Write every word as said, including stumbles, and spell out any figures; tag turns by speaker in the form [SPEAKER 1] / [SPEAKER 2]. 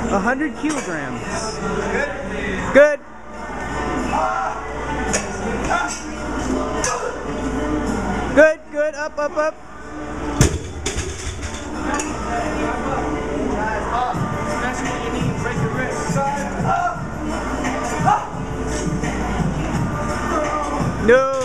[SPEAKER 1] A hundred kilograms. Good. Good. Good, good. Up, up, up. No.